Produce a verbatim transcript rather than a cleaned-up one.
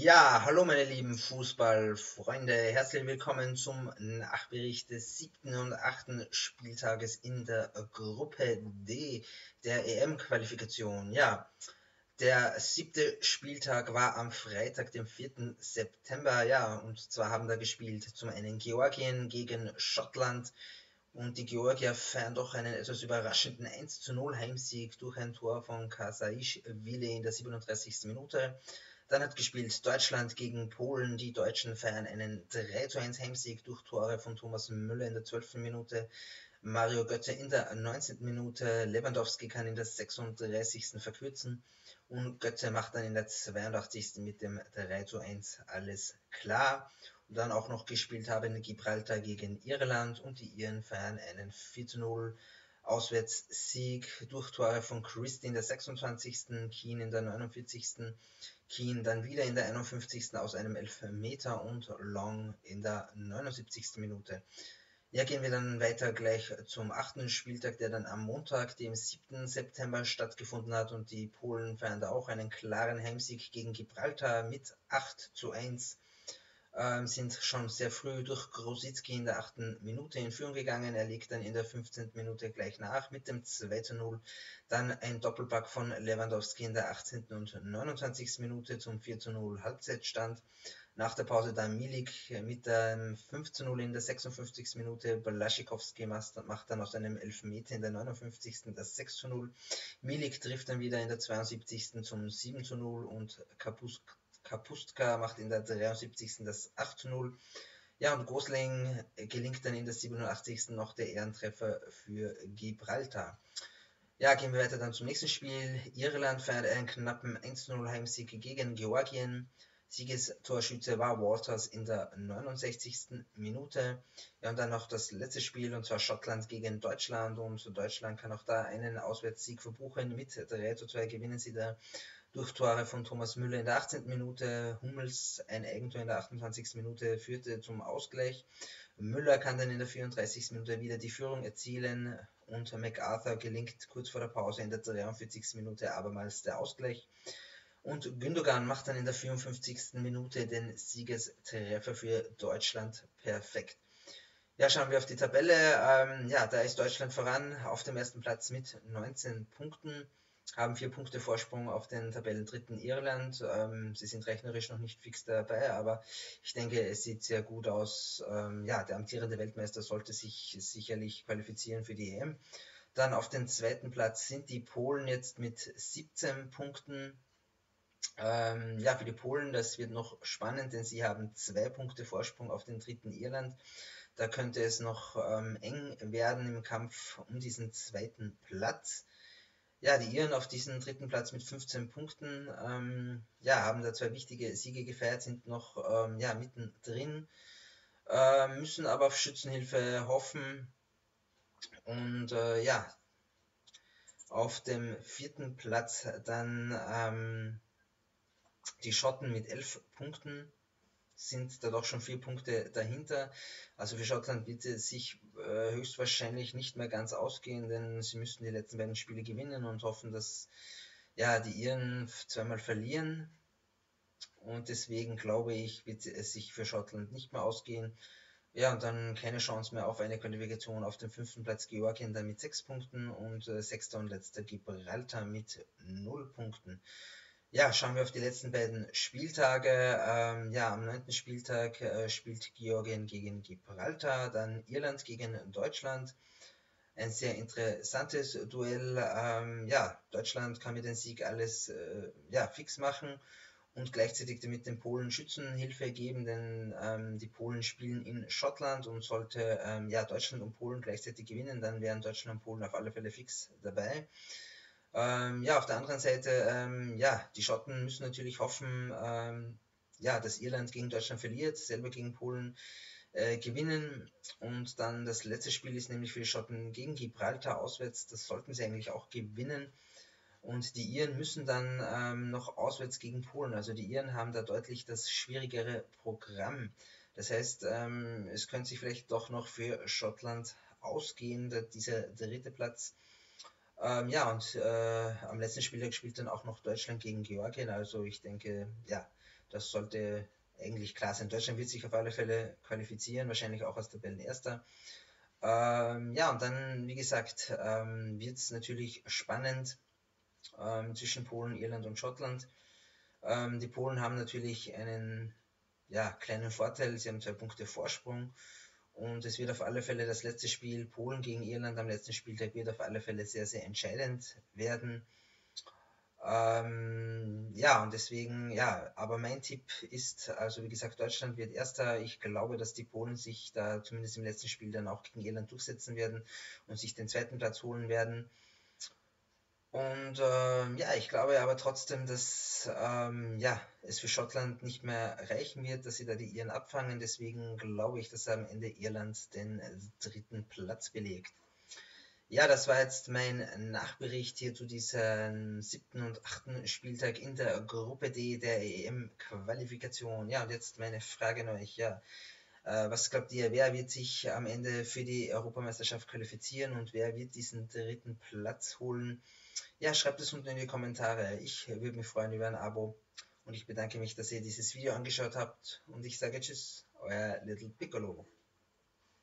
Ja, hallo meine lieben Fußballfreunde, herzlich willkommen zum Nachbericht des siebten und achten Spieltages in der Gruppe D der E M-Qualifikation. Ja, der siebte Spieltag war am Freitag, dem vierten September, ja, und zwar haben da gespielt zum einen Georgien gegen Schottland, und die Georgier feiern doch einen etwas überraschenden eins zu null Heimsieg durch ein Tor von Kasaischwili in der siebenunddreißigsten Minute. Dann hat gespielt Deutschland gegen Polen. Die Deutschen feiern einen drei zu eins Heimsieg durch Tore von Thomas Müller in der zwölften Minute, Mario Götze in der neunzehnten Minute, Lewandowski kann in der sechsunddreißigsten verkürzen und Götze macht dann in der zweiundachtzigsten mit dem drei zu eins alles klar. Und dann auch noch gespielt haben Gibraltar gegen Irland, und die Iren feiern einen vier zu null Auswärtssieg durch Tore von Christie in der sechsundzwanzigsten, Keane in der neunundvierzigsten, Keane dann wieder in der einundfünfzigsten aus einem Elfmeter und Long in der neunundsiebzigsten Minute. Ja, gehen wir dann weiter gleich zum achten Spieltag, der dann am Montag, dem siebten September stattgefunden hat, und die Polen feiern da auch einen klaren Heimsieg gegen Gibraltar mit acht zu eins. Ähm, sind schon sehr früh durch Grosicki in der achten Minute in Führung gegangen. Er legt dann in der fünfzehnten Minute gleich nach mit dem zwei zu null. Dann ein Doppelpack von Lewandowski in der achtzehnten und neunundzwanzigsten Minute zum vier zu null Halbzeitstand. Nach der Pause dann Milik mit dem fünf zu null in der sechsundfünfzigsten Minute. Balaschikowski macht dann aus einem Elfmeter in der neunundfünfzigsten das sechs zu null. Milik trifft dann wieder in der zweiundsiebzigsten zum sieben zu null und Kapustka Kapustka macht in der dreiundsiebzigsten das acht zu null. Ja, und Gosling gelingt dann in der siebenundachtzigsten noch der Ehrentreffer für Gibraltar. Ja, gehen wir weiter dann zum nächsten Spiel. Irland feiert einen knappen eins zu null Heimsieg gegen Georgien. Siegestorschütze war Walters in der neunundsechzigsten Minute. Ja, und dann noch das letzte Spiel, und zwar Schottland gegen Deutschland. Und Deutschland kann auch da einen Auswärtssieg verbuchen. Mit drei zu zwei gewinnen sie da durch Tore von Thomas Müller in der achtzehnten Minute, Hummels ein Eigentor in der achtundzwanzigsten Minute führte zum Ausgleich. Müller kann dann in der vierunddreißigsten Minute wieder die Führung erzielen, und MacArthur gelingt kurz vor der Pause in der dreiundvierzigsten Minute abermals der Ausgleich. Und Gündogan macht dann in der vierundfünfzigsten Minute den Siegestreffer für Deutschland perfekt. Ja, schauen wir auf die Tabelle. Ähm, ja, da ist Deutschland voran auf dem ersten Platz mit neunzehn Punkten, haben vier Punkte Vorsprung auf den Tabellendritten Irland. Ähm, sie sind rechnerisch noch nicht fix dabei, aber ich denke, es sieht sehr gut aus. Ähm, ja, der amtierende Weltmeister sollte sich sicherlich qualifizieren für die E M. Dann auf den zweiten Platz sind die Polen jetzt mit siebzehn Punkten. Ähm, ja, für die Polen, das wird noch spannend, denn sie haben zwei Punkte Vorsprung auf den dritten Irland. Da könnte es noch ähm, eng werden im Kampf um diesen zweiten Platz. Ja, die Iren auf diesen dritten Platz mit fünfzehn Punkten, ähm, ja, haben da zwei wichtige Siege gefeiert, sind noch ähm, ja, mittendrin, äh, müssen aber auf Schützenhilfe hoffen. Und äh, ja, auf dem vierten Platz dann ähm, die Schotten mit elf Punkten, sind da doch schon vier Punkte dahinter. Also für Schottland wird es sich äh, höchstwahrscheinlich nicht mehr ganz ausgehen, denn sie müssten die letzten beiden Spiele gewinnen und hoffen, dass ja, die Iren zweimal verlieren. Und deswegen glaube ich, wird es sich für Schottland nicht mehr ausgehen. Ja, und dann keine Chance mehr auf eine Qualifikation auf dem fünften Platz Georgien dann mit sechs Punkten und äh, sechster und letzter Gibraltar mit null Punkten. Ja, schauen wir auf die letzten beiden Spieltage. Ähm, ja, am neunten Spieltag äh, spielt Georgien gegen Gibraltar, dann Irland gegen Deutschland. Ein sehr interessantes Duell. Ähm, ja, Deutschland kann mit dem Sieg alles äh, ja, fix machen und gleichzeitig mit den Polen Schützenhilfe geben, denn ähm, die Polen spielen in Schottland, und sollte ähm, ja, Deutschland und Polen gleichzeitig gewinnen, dann wären Deutschland und Polen auf alle Fälle fix dabei. Ähm, ja, auf der anderen Seite, ähm, ja, die Schotten müssen natürlich hoffen, ähm, ja, dass Irland gegen Deutschland verliert, selber gegen Polen äh, gewinnen. Und dann das letzte Spiel ist nämlich für die Schotten gegen Gibraltar auswärts. Das sollten sie eigentlich auch gewinnen. Und die Iren müssen dann ähm, noch auswärts gegen Polen. Also die Iren haben da deutlich das schwierigere Programm. Das heißt, ähm, es könnte sich vielleicht doch noch für Schottland ausgehen, dieser dritte Platz. Ähm, ja, und äh, am letzten Spieltag spielt dann auch noch Deutschland gegen Georgien. Also ich denke, ja, Das sollte eigentlich klar sein. Deutschland wird sich auf alle Fälle qualifizieren, wahrscheinlich auch als Tabellenerster. Ähm, ja, und dann, wie gesagt, ähm, wird es natürlich spannend ähm, zwischen Polen, Irland und Schottland. Ähm, die Polen haben natürlich einen ja, kleinen Vorteil, sie haben zwei Punkte Vorsprung. Und es wird auf alle Fälle das letzte Spiel Polen gegen Irland am letzten Spieltag wird auf alle Fälle sehr, sehr entscheidend werden. Ähm, ja, und deswegen, ja, aber mein Tipp ist, also wie gesagt, Deutschland wird Erster. Ich glaube, dass die Polen sich da zumindest im letzten Spiel dann auch gegen Irland durchsetzen werden und sich den zweiten Platz holen werden. Und ähm, ja, ich glaube aber trotzdem, dass ähm, ja, es für Schottland nicht mehr reichen wird, dass sie da die Iren abfangen. Deswegen glaube ich, dass am Ende Irland den äh, dritten Platz belegt. Ja, das war jetzt mein Nachbericht hier zu diesem siebten und achten Spieltag in der Gruppe D der E M-Qualifikation. Ja, und jetzt meine Frage an euch. Ja, äh, was glaubt ihr, wer wird sich am Ende für die Europameisterschaft qualifizieren und wer wird diesen dritten Platz holen? Ja, schreibt es unten in die Kommentare. Ich würde mich freuen über ein Abo und ich bedanke mich, dass ihr dieses Video angeschaut habt und ich sage Tschüss, euer Little Piccolo.